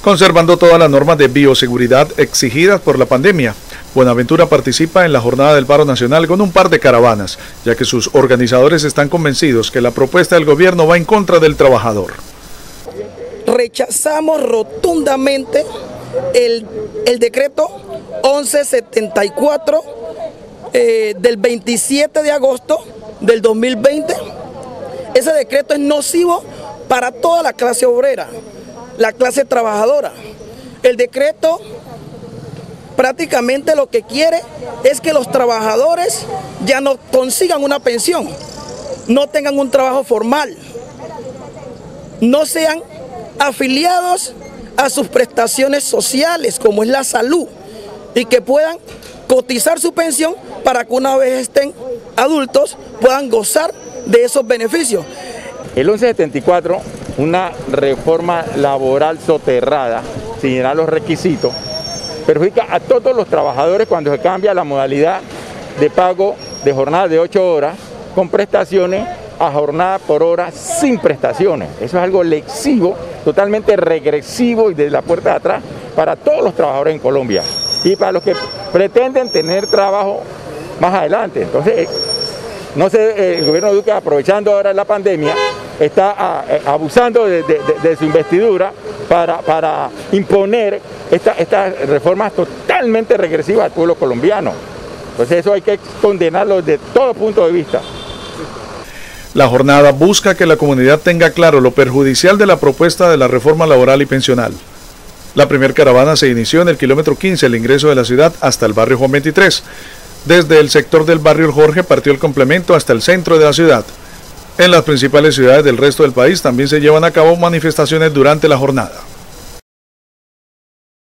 conservando todas las normas de bioseguridad exigidas por la pandemia. Buenaventura participa en la jornada del paro nacional con un par de caravanas, ya que sus organizadores están convencidos que la propuesta del gobierno va en contra del trabajador. Rechazamos rotundamente el decreto 1174 del 27 de agosto del 2020. Ese decreto es nocivo para toda la clase obrera, la clase trabajadora. El decreto prácticamente lo que quiere es que los trabajadores ya no consigan una pensión, no tengan un trabajo formal, no sean afiliados a sus prestaciones sociales como es la salud y que puedan cotizar su pensión para que una vez estén adultos puedan gozar de esos beneficios. El 1174, una reforma laboral soterrada, sin llenar los requisitos, perjudica a todos los trabajadores cuando se cambia la modalidad de pago de jornada de 8 horas con prestaciones a jornada por hora sin prestaciones. Eso es algo lesivo, totalmente regresivo y desde la puerta de atrás para todos los trabajadores en Colombia y para los que pretenden tener trabajo más adelante. Entonces, no sé, el gobierno de Duque, aprovechando ahora la pandemia, está abusando de su investidura para imponer estas reformas totalmente regresivas al pueblo colombiano. Entonces eso hay que condenarlo desde todo punto de vista. La jornada busca que la comunidad tenga claro lo perjudicial de la propuesta de la reforma laboral y pensional. La primera caravana se inició en el kilómetro 15, el ingreso de la ciudad, hasta el barrio Juan 23. Desde el sector del barrio El Jorge partió el complemento hasta el centro de la ciudad. En las principales ciudades del resto del país también se llevan a cabo manifestaciones durante la jornada.